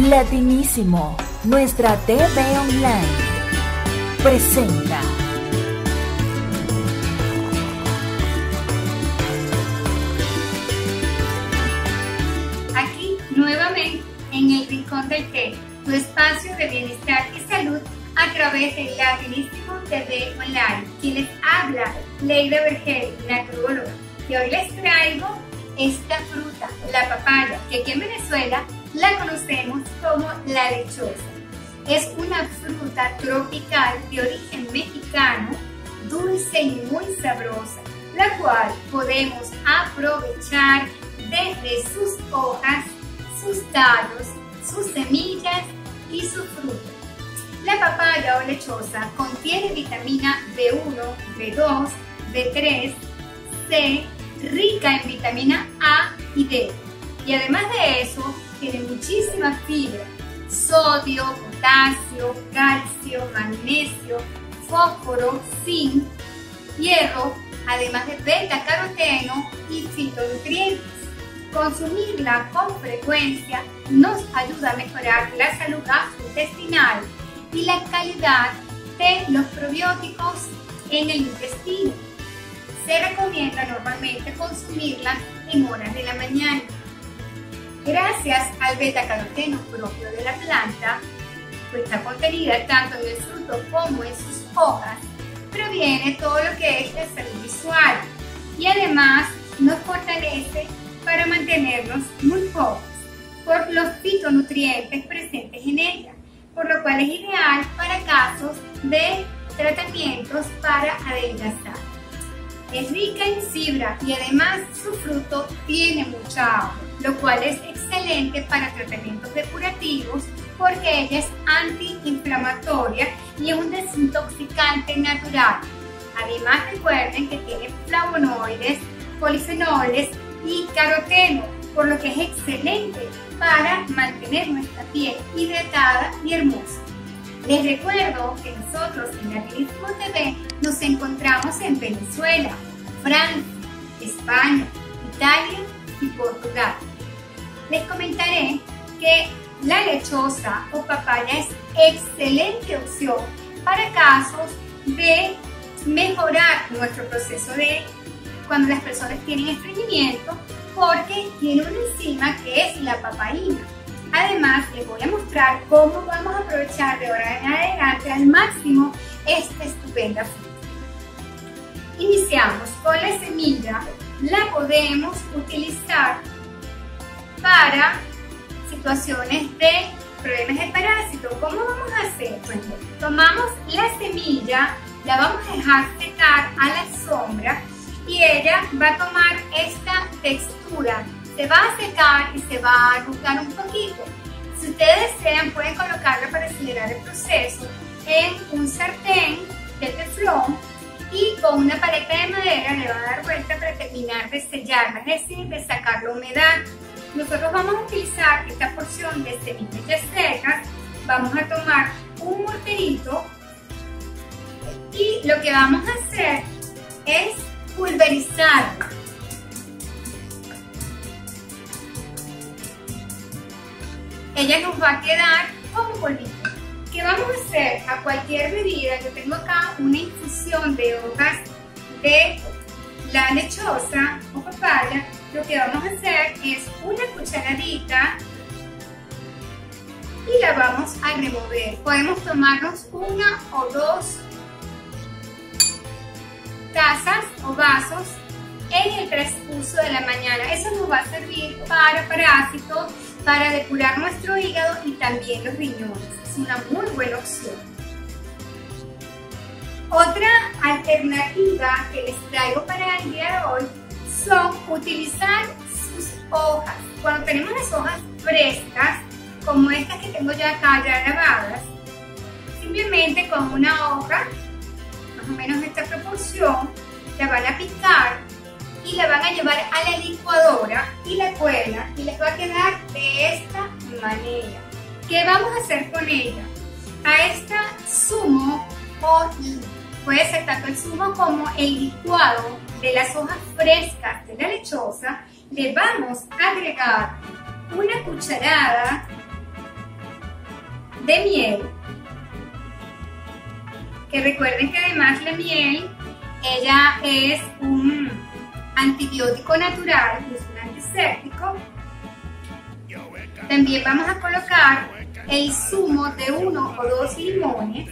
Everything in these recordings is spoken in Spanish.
Latinísimo, nuestra TV online, presenta. Aquí nuevamente en el Rincón del Té, tu espacio de bienestar y salud a través de Latinísimo TV online. Quien les habla, Leida Vergel, naturóloga, y hoy les traigo esta fruta, la papaya, que aquí en Venezuela la conocemos como la lechosa. Es una fruta tropical de origen mexicano, dulce y muy sabrosa, la cual podemos aprovechar desde sus hojas, sus tallos, sus semillas y su fruta. La papaya o lechosa contiene vitamina B1, B2, B3, C, rica en vitamina A y D. Y además de eso, tiene muchísima fibra, sodio, potasio, calcio, magnesio, fósforo, zinc, hierro, además de beta-caroteno y fitonutrientes. Consumirla con frecuencia nos ayuda a mejorar la salud gastrointestinal y la calidad de los probióticos en el intestino. Se recomienda normalmente consumirla en horas de la mañana. Gracias al beta-caroteno propio de la planta, pues está contenida tanto en el fruto como en sus hojas, proviene todo lo que es la salud visual y además nos fortalece para mantenernos muy jóvenes por los fitonutrientes presentes en ella, por lo cual es ideal para casos de tratamientos para adelgazar. Es rica en fibra y además su fruto tiene mucha agua, lo cual es excelente para tratamientos depurativos porque ella es antiinflamatoria y es un desintoxicante natural. Además, recuerden que tiene flavonoides, polifenoles y caroteno, por lo que es excelente para mantener nuestra piel hidratada y hermosa. Les recuerdo que nosotros en Latinísimo TV nos encontramos en Venezuela, Francia, España, Italia y Portugal. Les comentaré que la lechosa o papaya es excelente opción para casos de mejorar nuestro proceso de cuando las personas tienen estreñimiento, porque tiene una enzima que es la papaína. Además, les voy a mostrar cómo vamos a aprovechar de ahora en adelante al máximo esta estupenda fruta. Iniciamos con la semilla, la podemos utilizar para situaciones de problemas de parásito. ¿Cómo vamos a hacer? Bueno, tomamos la semilla, la vamos a dejar secar a la sombra y ella va a tomar esta textura. Se va a secar y se va a arrugar un poquito. Si ustedes desean, pueden colocarla para acelerar el proceso en un sartén de teflón y con una paleta de madera le van a dar vuelta para terminar de sellarla, es decir, de sacar la humedad. Nosotros vamos a utilizar esta porción de semillas secas. Vamos a tomar un morterito y lo que vamos a hacer es pulverizarlo. Ella nos va a quedar como polvito. ¿Qué vamos a hacer? A cualquier bebida, yo tengo acá una infusión de hojas de la lechosa o papaya. Lo que vamos a hacer es una cucharadita y la vamos a remover. Podemos tomarnos una o dos tazas o vasos en el transcurso de la mañana. Eso nos va a servir para parásitos, para depurar nuestro hígado y también los riñones. Es una muy buena opción. Otra alternativa que les traigo para el día de hoy son utilizar sus hojas. Cuando tenemos las hojas frescas, como estas que tengo ya acá ya lavadas, simplemente con una hoja, más o menos de esta proporción, la van a picar y la van a llevar a la licuadora y la cuelan y les va a quedar de esta manera. ¿Qué vamos a hacer con ella? A esta zumo, o puede ser tanto el zumo como el licuado de las hojas frescas de la lechosa, le vamos a agregar una cucharada de miel, que recuerden que además la miel, ella es un antibiótico natural, es un antiséptico. También vamos a colocar el zumo de 1 o 2 limones,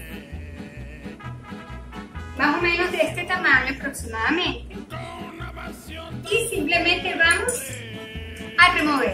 más o menos de este tamaño aproximadamente, y simplemente vamos a remover.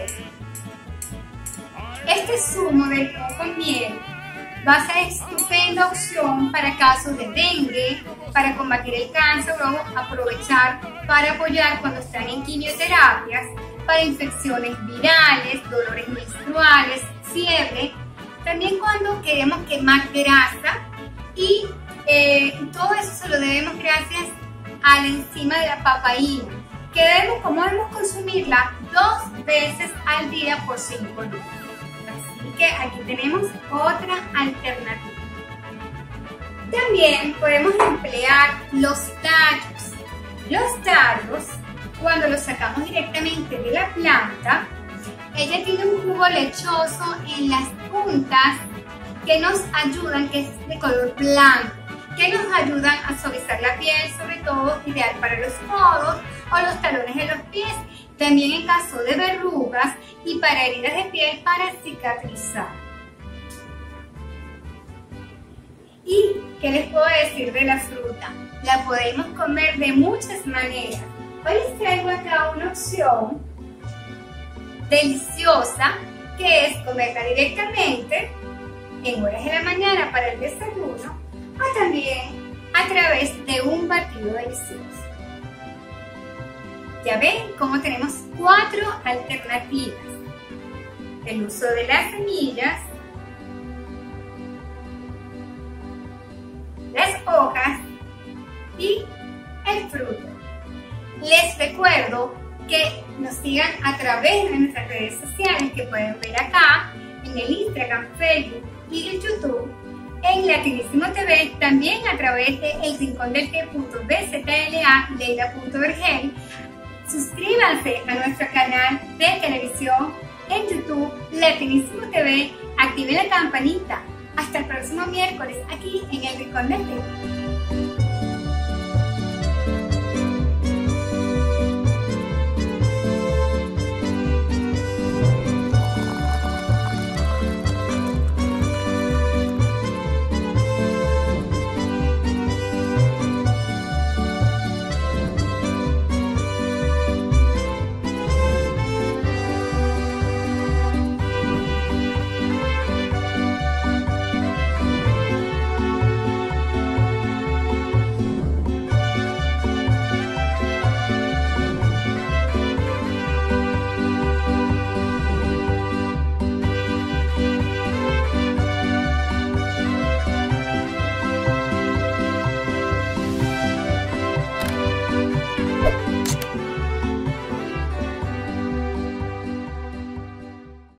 Este zumo de limón con miel va a ser estupenda opción para casos de dengue, para combatir el cáncer o aprovechar para apoyar cuando están en quimioterapias, para infecciones virales, dolores menstruales, fiebre, también cuando queremos quemar grasa y todo eso se lo debemos gracias a la enzima de la papaína, que debemos consumirla 2 veces al día por 5 días. Así que aquí tenemos otra alternativa. También podemos emplear los tallos. Los tallos, cuando los sacamos directamente de la planta, ella tiene un jugo lechoso en las puntas que nos ayudan, que es de color blanco, que nos ayudan a suavizar la piel, sobre todo ideal para los codos o los talones de los pies, también en caso de verrugas y para heridas de piel para cicatrizar. ¿Y qué les puedo decir de la fruta? La podemos comer de muchas maneras. Hoy les traigo acá una opción deliciosa, que es comerla directamente en horas de la mañana para el desayuno, o también a través de un batido delicioso. Ya ven cómo tenemos 4 alternativas: el uso de las semillas, las hojas y el fruto. Les recuerdo que nos sigan a través de nuestras redes sociales, que pueden ver acá en el Instagram, Facebook y el YouTube, en Latinísimo TV, también a través de elrincondelté.bzla, leila.vergel. Suscríbanse a nuestro canal de televisión en YouTube, Latinísimo TV, activen la campanita. Hasta el próximo miércoles aquí en El Rincón del Té.